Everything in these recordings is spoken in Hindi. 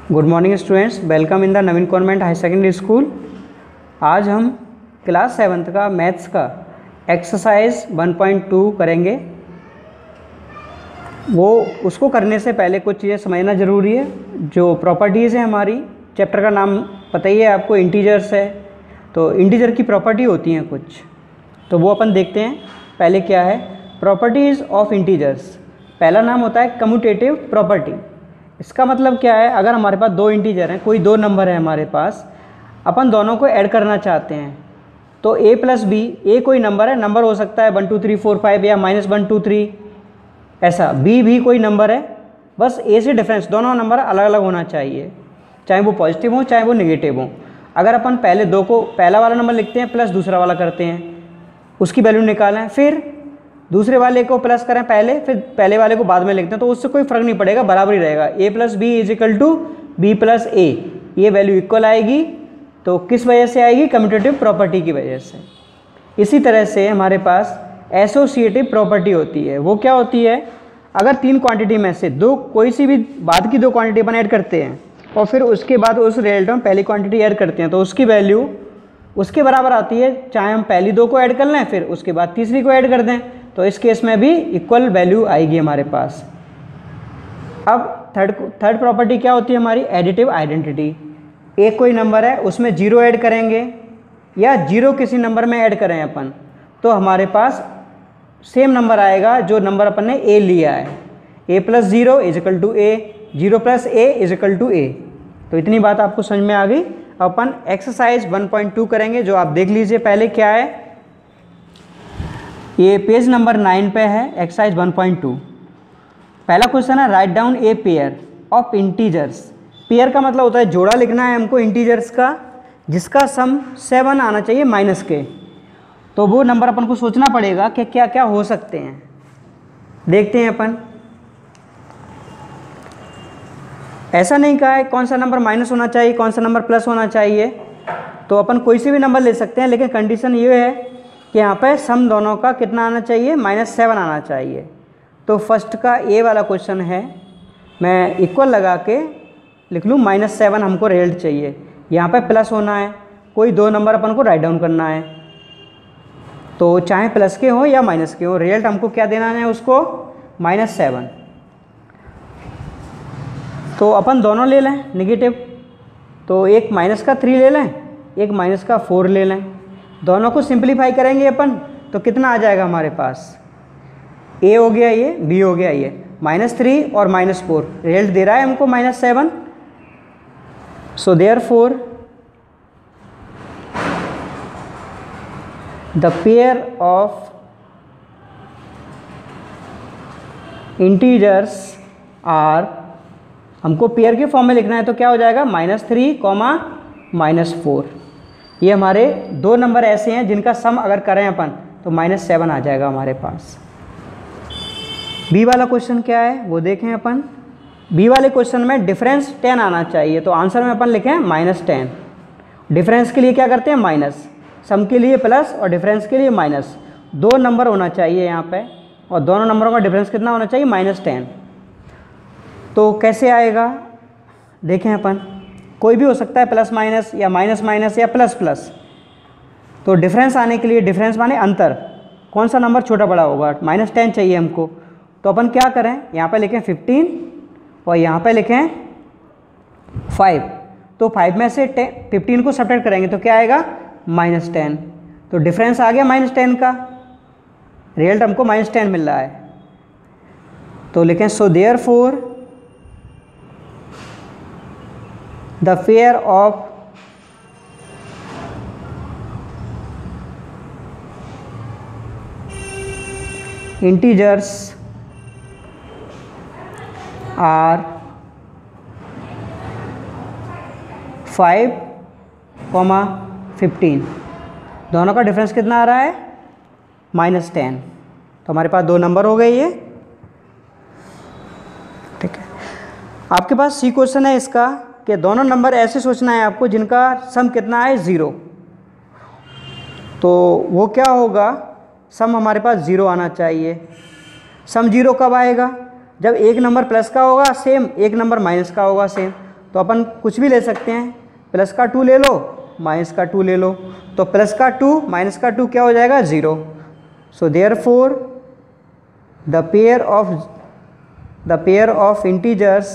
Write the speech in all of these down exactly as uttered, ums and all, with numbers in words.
Good morning students, welcome in the Naveen convent high secondary school. आज हम क्लास सेवन्थ का मैथ्स का एक्सरसाइज वन पॉइंट टू करेंगे। वो उसको करने से पहले कुछ चीज़ें समझना ज़रूरी है। जो प्रॉपर्टीज़ है हमारी, चैप्टर का नाम पता ही है आपको, इंटीजर्स है। तो इंटीजर की प्रॉपर्टी होती हैं कुछ, तो वो अपन देखते हैं। पहले क्या है प्रॉपर्टीज़ ऑफ इंटीजर्स। पहला नाम होता है कम्यूटेटिव प्रॉपर्टी। इसका मतलब क्या है, अगर हमारे पास दो इंटीजर हैं, कोई दो नंबर है हमारे पास, अपन दोनों को ऐड करना चाहते हैं, तो a प्लस बी, ए कोई नंबर है, नंबर हो सकता है one two three four five या माइनस वन टू थ्री, ऐसा b भी कोई नंबर है, बस a से डिफरेंस दोनों नंबर अलग अलग होना चाहिए, चाहे वो पॉजिटिव हो चाहे वो नेगेटिव हो। अगर अपन पहले दो को पहला वाला नंबर लिखते हैं प्लस दूसरा वाला करते हैं, उसकी वैल्यू निकालें, फिर दूसरे वाले को प्लस करें पहले, फिर पहले वाले को बाद में लिखते हैं, तो उससे कोई फ़र्क नहीं पड़ेगा, बराबर ही रहेगा। a plus B is equal to B plus ए, ये वैल्यू इक्वल आएगी। तो किस वजह से आएगी? कम्यूटेटिव प्रॉपर्टी की वजह से। इसी तरह से हमारे पास एसोसिएटिव प्रॉपर्टी होती है। वो क्या होती है, अगर तीन क्वांटिटी में से दो, कोई सी भी बाद की दो क्वांटिटी अपन ऐड करते हैं और फिर उसके बाद उस रिजल्ट में पहली क्वांटिटी ऐड करते हैं, तो उसकी वैल्यू उसके बराबर आती है, चाहे हम पहली दो को ऐड कर लें फिर उसके बाद तीसरी को ऐड कर दें, तो इस केस में भी इक्वल वैल्यू आएगी हमारे पास। अब थर्ड थर्ड प्रॉपर्टी क्या होती है हमारी? Additive identity. एक कोई नंबर है, उसमें जीरो ऐड करेंगे या जीरो किसी नंबर में ऐड करें अपन, तो हमारे पास सेम नंबर आएगा जो नंबर अपन ने ए लिया है। A plus zero is equal to a, zero plus a is equal to a. तो इतनी बात आपको समझ में आ गई। अपन एक्सरसाइज वन पॉइंट टू करेंगे, जो आप देख लीजिए पहले क्या है। ये पेज नंबर नाइन पे है, एक्सरसाइज वन पॉइंट टू। पहला क्वेश्चन है, write down a pair of integers. Pair का मतलब होता है जोड़ा लिखना है हमको इंटीजर्स का, जिसका सम सेवन आना चाहिए माइनस के। तो वो नंबर अपन को सोचना पड़ेगा कि क्या क्या हो सकते हैं। देखते हैं अपन। ऐसा नहीं कहा है कौन सा नंबर माइनस होना चाहिए, कौन सा नंबर प्लस होना चाहिए, तो अपन कोई से भी नंबर ले सकते हैं, लेकिन कंडीशन ये है कि यहाँ पे सम दोनों का कितना आना चाहिए? माइनस सेवन आना चाहिए। तो फर्स्ट का ए वाला क्वेश्चन है, मैं इक्वल लगा के लिख लूँ माइनस सेवन हमको रिजल्ट चाहिए। यहाँ पे प्लस होना है, कोई दो नंबर अपन को राइट डाउन करना है, तो चाहे प्लस के हो या माइनस के हो, रिजल्ट हमको क्या देना है उसको? Minus seven. तो अपन दोनों ले लें नेगेटिव, तो एक माइनस का थ्री ले लें, एक माइनस का फोर ले लें, दोनों को सिंप्लीफाई करेंगे अपन, तो कितना आ जाएगा हमारे पास? ए हो गया ये, बी हो गया ये, माइनस थ्री और माइनस फोर, रिजल्ट दे रहा है हमको minus seven. So therefore the pair of integers are, हमको पेयर के फॉर्म में लिखना है, तो क्या हो जाएगा? Minus three comma minus four. ये हमारे दो नंबर ऐसे हैं जिनका सम अगर करें अपन तो माइनस सेवन आ जाएगा हमारे पास। बी वाला क्वेश्चन क्या है वो देखें अपन। बी वाले क्वेश्चन में डिफरेंस टेन आना चाहिए, तो आंसर में अपन लिखें माइनस टेन। डिफरेंस के लिए क्या करते हैं? माइनस, सम के लिए प्लस और डिफरेंस के लिए माइनस। दो नंबर होना चाहिए यहाँ पे, और दोनों नंबरों का डिफरेंस कितना होना चाहिए? Minus ten. तो कैसे आएगा देखें अपन। कोई भी हो सकता है, प्लस माइनस या माइनस माइनस या प्लस प्लस। तो डिफरेंस आने के लिए, डिफरेंस माने अंतर, कौन सा नंबर छोटा बड़ा होगा? माइनस टेन चाहिए हमको, तो अपन क्या करें? यहाँ पे लिखें फिफ्टीन और यहाँ पे लिखें फाइव। तो फाइव में से टेन फिफ्टीन को सब्ट्रैक्ट करेंगे तो क्या आएगा? Minus ten. तो डिफरेंस आ गया माइनस टेन का, रिजल्ट हमको माइनस टेन मिल रहा है। तो लिखें so therefore the pair of integers are five comma fifteen. दोनों का डिफरेंस कितना आ रहा है? Minus ten. तो हमारे पास दो नंबर हो गए ये, ठीक है। आपके पास सी क्वेश्चन है इसका कि दोनों नंबर ऐसे सोचना है आपको जिनका सम कितना है? ज़ीरो। तो वो क्या होगा? सम हमारे पास ज़ीरो आना चाहिए। सम जीरो कब आएगा? जब एक नंबर प्लस का होगा सेम, एक नंबर माइनस का होगा सेम। तो अपन कुछ भी ले सकते हैं, प्लस का टू ले लो, माइनस का टू ले लो, तो प्लस का टू माइनस का टू क्या हो जाएगा, zero. So therefore the pair of the pair of integers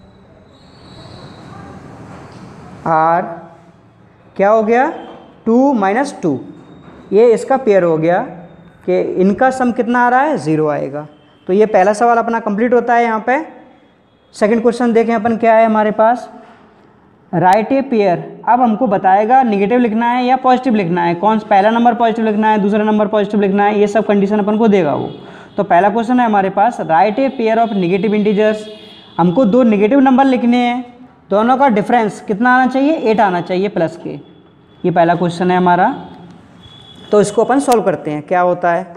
are क्या हो गया, टू माइनस टू, ये इसका पेयर हो गया कि इनका सम कितना आ रहा है, ज़ीरो आएगा। तो ये पहला सवाल अपना कंप्लीट होता है यहाँ पे। सेकंड क्वेश्चन देखें अपन क्या है हमारे पास, राइट ए पेयर। अब हमको बताएगा निगेटिव लिखना है या पॉजिटिव लिखना है, कौन पहला नंबर पॉजिटिव लिखना है, दूसरा नंबर पॉजिटिव लिखना है, ये सब कंडीशन अपन को देगा वो। तो पहला क्वेश्चन है हमारे पास, write a pair of negative integers. हमको दो निगेटिव नंबर लिखने हैं, दोनों का डिफरेंस कितना आना चाहिए, एट आना चाहिए प्लस के। ये पहला क्वेश्चन है हमारा। तो इसको अपन सॉल्व करते हैं, क्या होता है।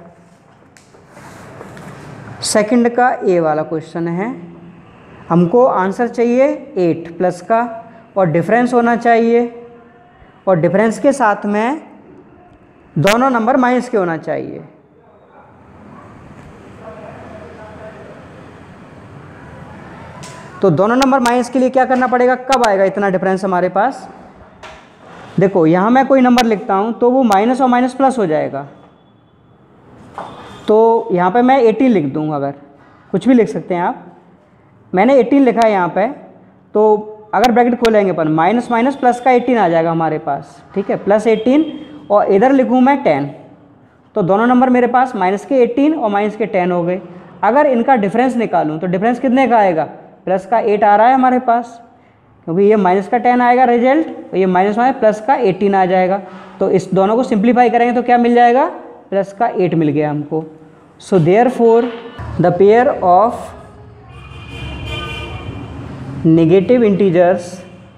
सेकंड का ए वाला क्वेश्चन है, हमको आंसर चाहिए एट प्लस का और डिफरेंस होना चाहिए, और डिफरेंस के साथ में दोनों नंबर माइनस के होना चाहिए। तो दोनों नंबर माइनस के लिए क्या करना पड़ेगा, कब आएगा इतना डिफरेंस हमारे पास। देखो यहाँ मैं कोई नंबर लिखता हूँ तो वो माइनस और माइनस प्लस हो जाएगा। तो यहाँ पे मैं एटीन लिख दूँ, अगर कुछ भी लिख सकते हैं आप, मैंने एटीन लिखा है यहाँ पे, तो अगर ब्रैकेट खोलेंगे अपन माइनस माइनस प्लस का एटीन आ जाएगा हमारे पास, ठीक है, प्लस एटीन, और इधर लिखूँ मैं टेन, तो दोनों नंबर मेरे पास माइनस के एटीन और माइनस के टेन हो गए। अगर इनका डिफरेंस निकालूँ तो डिफरेंस कितने का आएगा, प्लस का एट आ रहा है हमारे पास, क्योंकि ये माइनस का टेन आएगा रिजल्ट, और ये माइनस माइनस प्लस का एटीन आ जाएगा। तो इस दोनों को सिंप्लीफाई करेंगे तो क्या मिल जाएगा, प्लस का एट मिल गया हमको। So therefore the pair of negative integers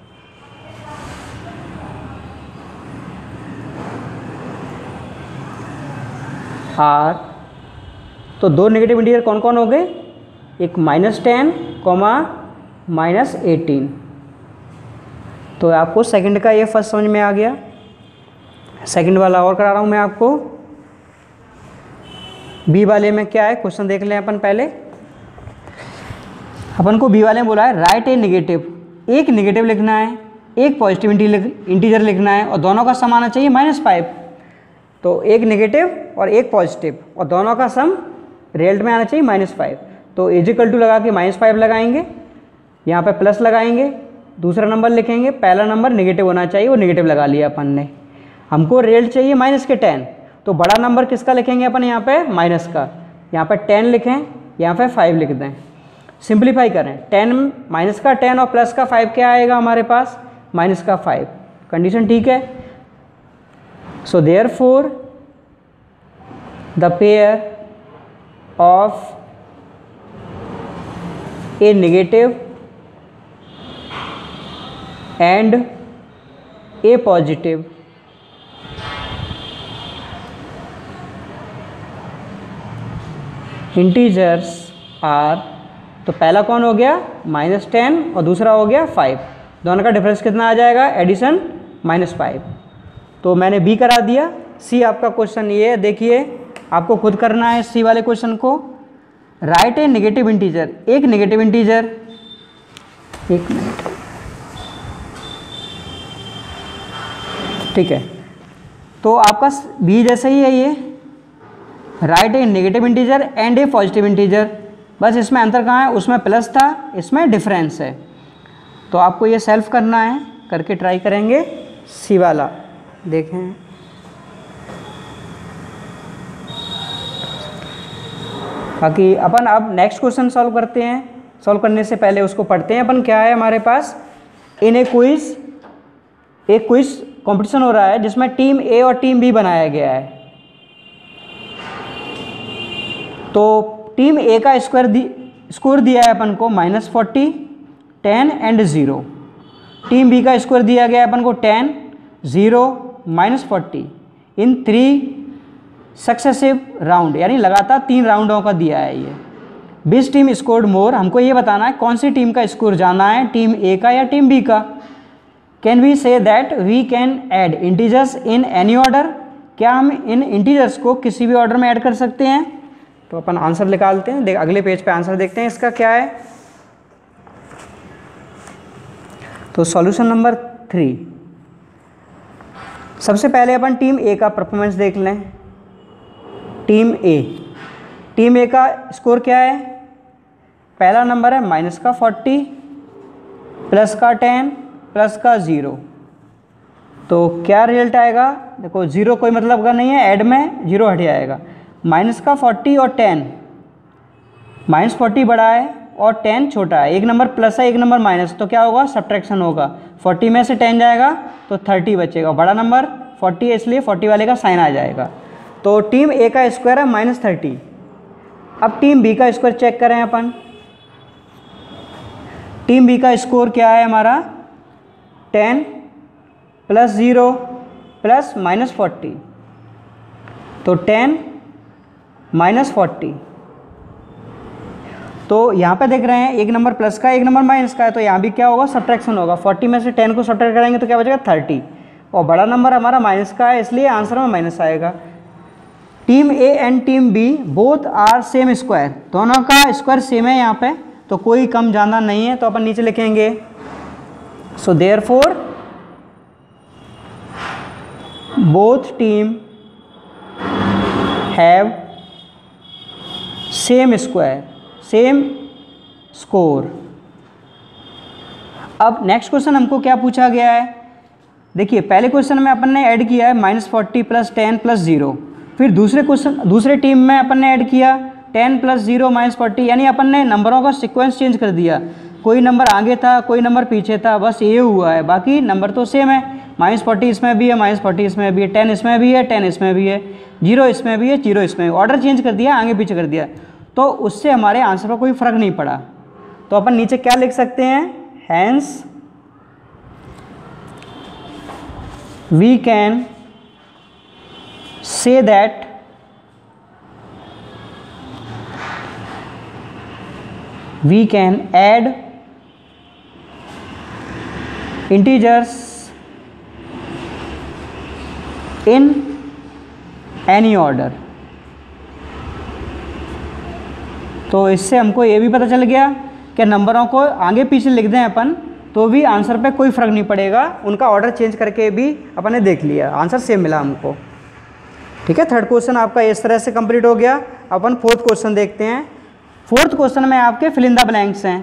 are, तो दो नेगेटिव इंटीजर कौन कौन हो गए, एक minus ten comma minus eighteen. तो आपको सेकंड का ये फर्स्ट समझ में आ गया। सेकंड वाला और करा रहा हूँ मैं आपको। बी वाले में क्या है, क्वेश्चन देख लें अपन पहले। अपन को बी वाले में बोला है राइट ए नेगेटिव, एक नेगेटिव लिखना है, एक पॉजिटिव इंटीजर लिखना है, और दोनों का सम आना चाहिए माइनस फाइव। तो एक नेगेटिव और एक पॉजिटिव, और दोनों का सम रिजल्ट में आना चाहिए माइनस फाइव। तो इज इक्वल टू लगा के माइनस फाइव लगाएंगे, यहाँ पे प्लस लगाएंगे, दूसरा नंबर लिखेंगे, पहला नंबर नेगेटिव होना चाहिए, वो नेगेटिव लगा लिया अपन ने। हमको रिजल्ट चाहिए माइनस के टेन, तो बड़ा नंबर किसका लिखेंगे अपन, यहाँ पे माइनस का, यहाँ पे टेन लिखें, यहाँ पे फाइव लिख दें। सिंप्लीफाई करें, टेन माइनस का टेन और प्लस का फाइव क्या आएगा हमारे पास, माइनस का फाइव। कंडीशन ठीक है। So therefore the pair of a negative and a positive integers are, तो पहला कौन हो गया माइनस टेन और दूसरा हो गया फाइव, दोनों का डिफरेंस कितना आ जाएगा, एडिशन माइनस फाइव। तो मैंने बी करा दिया। सी आपका क्वेश्चन ये है, देखिए आपको खुद करना है सी वाले क्वेश्चन को। राइट ए नेगेटिव इंटीजर, एक नेगेटिव इंटीजर, एक मिनट, ठीक है। तो आपका बी जैसा ही है ये, write a negative integer and a positive integer, बस इसमें अंतर कहाँ है, उसमें प्लस था, इसमें डिफरेंस है। तो आपको ये सेल्फ करना है, करके ट्राई करेंगे। सी वाला देखें, बाकी अपन अब नेक्स्ट क्वेश्चन सॉल्व करते हैं। सॉल्व करने से पहले उसको पढ़ते हैं अपन। क्या है हमारे पास, इन ए क्विज, एक क्विज कंपटीशन हो रहा है जिसमें टीम ए और टीम बी बनाया गया है। तो टीम ए का स्क्वायर दी स्कोर दिया है अपन को minus forty, ten and zero. Team B का स्कोर दिया गया है अपन को ten, zero, minus forty in three successive round, यानी लगातार तीन राउंडों का दिया है ये। बीस टीम स्कोर्ड मोर, हमको ये बताना है कौन सी टीम का स्कोर जाना है, टीम ए का या टीम बी का। Can we say that we can add integers in any order, क्या हम इन इंटीजर्स को किसी भी ऑर्डर में ऐड कर सकते हैं। तो अपन आंसर निकालते हैं, देख अगले पेज पे आंसर देखते हैं इसका क्या है। तो सॉल्यूशन नंबर थ्री, सबसे पहले अपन टीम ए का परफॉर्मेंस देख लें। टीम ए टीम ए का स्कोर क्या है? पहला नंबर है माइनस का फोर्टी, प्लस का टेन, प्लस का ज़ीरो। तो क्या रिजल्ट आएगा? देखो ज़ीरो कोई मतलब का नहीं है, ऐड में ज़ीरो हट जाएगा। माइनस का फोर्टी और टेन, माइनस फोर्टी बड़ा है और टेन छोटा है, एक नंबर प्लस है एक नंबर माइनस, तो क्या होगा? सब्ट्रैक्शन होगा। फोर्टी में से टेन जाएगा तो थर्टी बचेगा, बड़ा नंबर फोर्टी है इसलिए फोर्टी वाले का साइन आ जाएगा। तो टीम ए का स्क्वायर है माइनस थर्टी। अब टीम बी का स्कोर चेक करें अपन। टीम बी का स्कोर क्या है हमारा? Ten plus zero plus minus forty, तो टेन माइनस फोर्टी। तो यहाँ पे देख रहे हैं एक नंबर प्लस का एक नंबर माइनस का है, तो यहाँ भी क्या होगा? सब्ट्रैक्शन होगा। फोर्टी में से टेन को सब्ट्रैक्ट करेंगे तो क्या बचेगा? थर्टी, और बड़ा नंबर हमारा माइनस का है इसलिए आंसर में माइनस आएगा। Team a and team b both are same square, दोनों का स्क्वायर सेम है यहाँ पे, तो कोई कम ज़्यादा नहीं है, तो अपन नीचे लिखेंगे so therefore both team have same square, same score. अब नेक्स्ट क्वेश्चन हमको क्या पूछा गया है? देखिए पहले क्वेश्चन में अपन ने ऐड किया है minus forty plus ten plus zero, फिर दूसरे क्वेश्चन दूसरे टीम में अपन ने ऐड किया ten plus zero minus forty, यानी अपन ने नंबरों का सीक्वेंस चेंज कर दिया। कोई नंबर आगे था कोई नंबर पीछे था, बस ये हुआ है, बाकी नंबर तो सेम है। माइनस फोर्टी इसमें भी है, माइनस फोर्टी इसमें भी है, टेन इसमें भी है, टेन इसमें भी है, जीरो इसमें भी है, जीरो इसमें, ऑर्डर चेंज कर दिया, आगे पीछे कर दिया, तो उससे हमारे आंसर पर कोई फर्क नहीं पड़ा। तो अपन नीचे क्या लिख सकते हैं? Hence we can say that we can add integers in any order। तो इससे हमको ये भी पता चल गया कि नंबरों को आगे पीछे लिख दें अपन तो भी आंसर पे कोई फ़र्क नहीं पड़ेगा, उनका ऑर्डर चेंज करके भी अपन ने देख लिया, आंसर सेम मिला हमको। ठीक है, थर्ड क्वेश्चन आपका इस तरह से कंप्लीट हो गया। अपन फोर्थ क्वेश्चन देखते हैं। फोर्थ क्वेश्चन में आपके फिल इन द ब्लैंक्स हैं।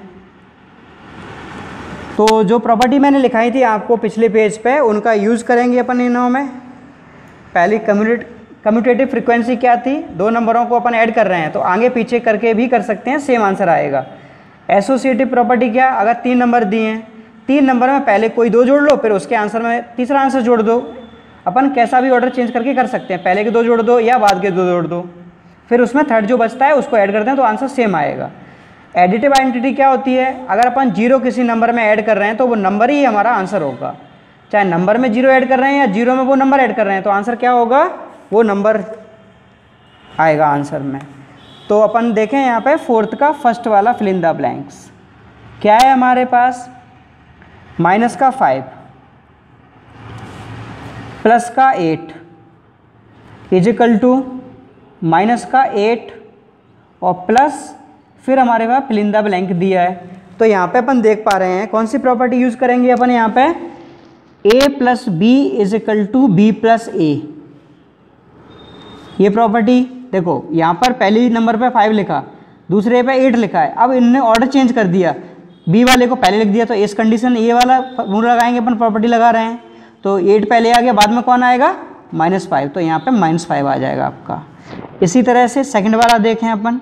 तो जो प्रॉपर्टी मैंने लिखाई थी आपको पिछले पेज पे, उनका यूज़ करेंगे अपन इनों में। पहली कम्यूटेट कम्यूटेटिव फ्रीक्वेंसी क्या थी? दो नंबरों को अपन ऐड कर रहे हैं तो आगे पीछे करके भी कर सकते हैं, सेम आंसर आएगा। एसोसिएटिव प्रॉपर्टी क्या? अगर तीन नंबर दिए हैं, तीन नंबर में पहले कोई दो जोड़ लो, फिर उसके आंसर में तीसरा आंसर जोड़ दो। अपन कैसा भी ऑर्डर चेंज करके कर सकते हैं, पहले के दो जोड़ दो या बाद के दो जोड़ दो, फिर उसमें थर्ड जो बचता है उसको ऐड करते हैं तो आंसर सेम आएगा। एडिटिव आइडेंटिटी क्या होती है? अगर अपन जीरो किसी नंबर में ऐड कर रहे हैं तो वो नंबर ही हमारा आंसर होगा, चाहे नंबर में जीरो ऐड कर रहे हैं या जीरो में वो नंबर ऐड कर रहे हैं, तो आंसर क्या होगा? वो नंबर आएगा आंसर में। तो अपन देखें यहाँ पे फोर्थ का फर्स्ट वाला फिल इन द ब्लैंक्स क्या है हमारे पास? माइनस का फाइव प्लस का एट इजिकल टू माइनस का एट और प्लस फिर हमारे पास फिल इन द ब्लैंक दिया है। तो यहाँ पे अपन देख पा रहे हैं कौन सी प्रॉपर्टी यूज़ करेंगे अपन यहाँ पे? a plus B is equal to B plus ए। ये प्रॉपर्टी देखो, यहाँ पर पहले नंबर पे फाइव लिखा, दूसरे पे एट लिखा है, अब इनने ऑर्डर चेंज कर दिया, बी वाले को पहले लिख दिया, तो इस कंडीशन ये वाला रूल लगाएंगे अपन, प्रॉपर्टी लगा रहे हैं तो एट पहले आ गया, बाद में कौन आएगा? माइनस फाइव, तो यहाँ पे माइनस फाइव आ जाएगा आपका। इसी तरह से सेकंड वाला देखें अपन।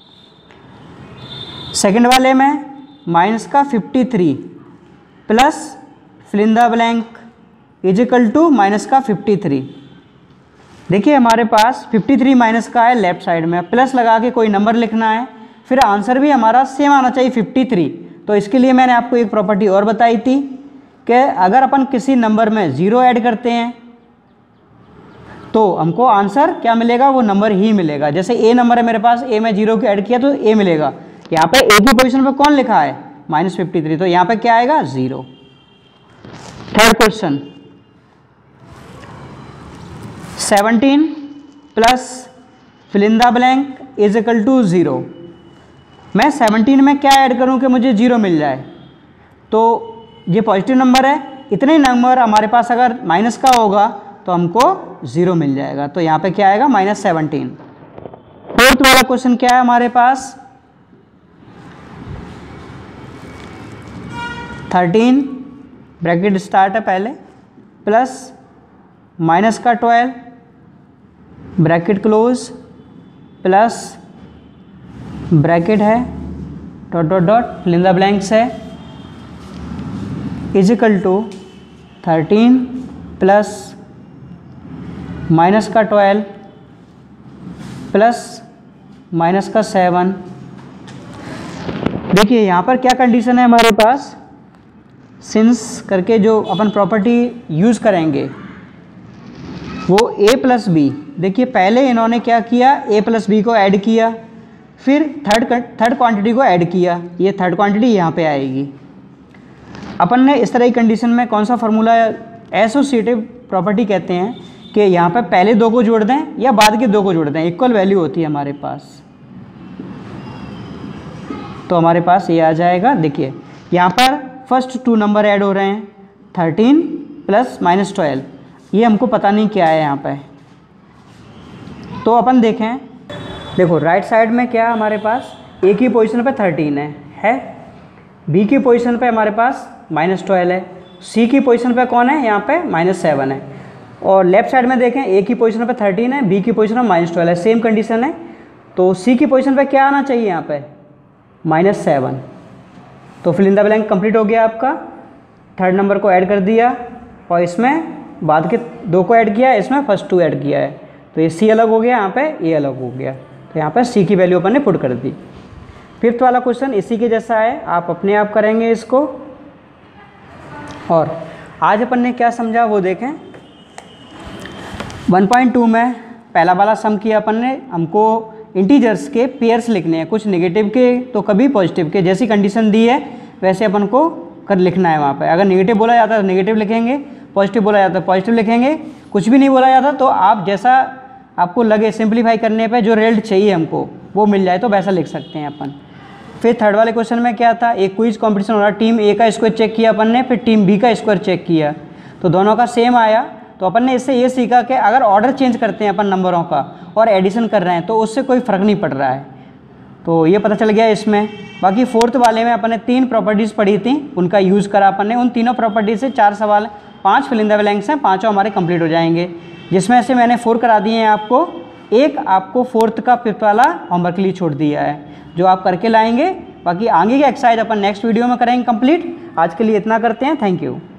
सेकंड वाले में माइनस का fifty three plus fill in the blank is equal to minus का फिफ्टी थ्री। देखिए हमारे पास फिफ्टी थ्री माइनस का है लेफ्ट साइड में, प्लस लगा के कोई नंबर लिखना है, फिर आंसर भी हमारा सेम आना चाहिए फिफ्टी थ्री। तो इसके लिए मैंने आपको एक प्रॉपर्टी और बताई थी कि अगर अपन किसी नंबर में ज़ीरो ऐड करते हैं तो हमको आंसर क्या मिलेगा? वो नंबर ही मिलेगा। जैसे ए नंबर है मेरे पास, ए में जीरो को ऐड किया तो ए मिलेगा। यहाँ पे ए की पोजीशन पे कौन लिखा है? माइनस फिफ्टी थ्री, तो यहाँ पे क्या आएगा? Zero. Third question, seventeen plus fill in the blank is equal to zero. मैं सेवनटीन में क्या ऐड करूँ कि मुझे ज़ीरो मिल जाए? तो ये पॉजिटिव नंबर है, इतने नंबर हमारे पास अगर माइनस का होगा तो हमको ज़ीरो मिल जाएगा। तो यहाँ पे क्या आएगा, माइनस सेवनटीन। फोर्थ वाला क्वेश्चन क्या है हमारे पास, थर्टीन ब्रैकेट स्टार्ट है पहले, प्लस माइनस का twelve bracket close, plus bracket है dot dot dot fill in the blanks है, is equal to thirteen plus minus का ट्वेल्व प्लस माइनस का सेवन। देखिए यहाँ पर क्या कंडीशन है हमारे पास, सिंस करके जो अपन प्रॉपर्टी यूज़ करेंगे वो a प्लस बी। देखिए पहले इन्होंने क्या किया, a प्लस बी को ऐड किया, फिर थर्ड थर्ड क्वांटिटी को ऐड किया, ये थर्ड क्वांटिटी यहाँ पे आएगी। अपन ने इस तरह की कंडीशन में कौन सा फार्मूला, एसोसिएटिव प्रॉपर्टी कहते हैं कि यहाँ पे पहले दो को जोड़ दें या बाद के दो को जोड़ दें, इक्वल वैल्यू होती है हमारे पास। तो हमारे पास ये आ जाएगा, देखिए यहाँ पर फर्स्ट टू नंबर ऐड हो रहे हैं, थर्टीन प्लस माइनस ट्वेल्व, ये हमको पता नहीं क्या है यहाँ पे। तो अपन देखें, देखो राइट साइड में क्या हमारे पास, ए की पोजीशन पे थर्टीन है है बी की पोजीशन पे हमारे पास माइनस ट्वेल्व है, सी की पोजीशन पे कौन है, यहाँ पे माइनस सेवन है, और लेफ्ट साइड में देखें ए की पोजीशन पे थर्टीन है, बी की पोजीशन पे माइनस ट्वेल्व है, सेम कंडीशन है। तो सी की पोजीशन पे क्या आना चाहिए, यहाँ पे माइनस सेवन। तो fill in the blank complete हो गया आपका, थर्ड नंबर को ऐड कर दिया और इसमें बाद के दो को ऐड किया, इसमें फर्स्ट टू ऐड किया है, तो ये सी अलग हो गया, यहाँ पे ए अलग हो गया, तो यहाँ पर सी की वैल्यू अपन ने पुट कर दी। फिफ्थ वाला क्वेश्चन इसी के जैसा है, आप अपने आप करेंगे इसको। और आज अपन ने क्या समझा वो देखें। वन पॉइंट टू में पहला वाला सम किया अपन ने, हमको इंटीजर्स के पेयर्स लिखने हैं, कुछ नेगेटिव के तो कभी पॉजिटिव के, जैसी कंडीशन दी है वैसे अपन को कर लिखना है वहाँ पे। अगर नेगेटिव बोला जाता है तो नेगेटिव लिखेंगे, पॉजिटिव बोला जाता है पॉजिटिव लिखेंगे, कुछ भी नहीं बोला जाता तो आप जैसा आपको लगे सिंप्लीफाई करने पे जो रिजल्ट चाहिए हमको वो मिल जाए तो वैसा लिख सकते हैं अपन। फिर थर्ड वाले क्वेश्चन में क्या था, एक क्विज कंपटीशन हो रहा, टीम ए का स्क्वायर चेक किया अपन ने, फिर टीम बी का स्क्वायर चेक किया, तो दोनों का सेम आया। तो अपन ने इससे ये सीखा कि अगर ऑर्डर चेंज करते हैं अपन नंबरों का और एडिशन कर रहे हैं तो उससे कोई फ़र्क नहीं पड़ रहा है, तो ये पता चल गया इसमें। बाकी फोर्थ वाले में अपन ने तीन प्रॉपर्टीज़ पढ़ी थी, उनका यूज़ करा अपन ने, उन तीनों प्रॉपर्टीज से चार सवाल, पाँच फिल इन द ब्लैंक्स हैं, पाँचों हमारे कंप्लीट हो जाएंगे, जिसमें से मैंने फोर करा दिए हैं आपको, एक आपको फोर्थ का फिफ्थ वाला होमवर्क के लिए छोड़ दिया है जो आप करके लाएंगे। बाकी आगे की एक्सरसाइज अपन नेक्स्ट वीडियो में करेंगे कंप्लीट। आज के लिए इतना करते हैं, थैंक यू।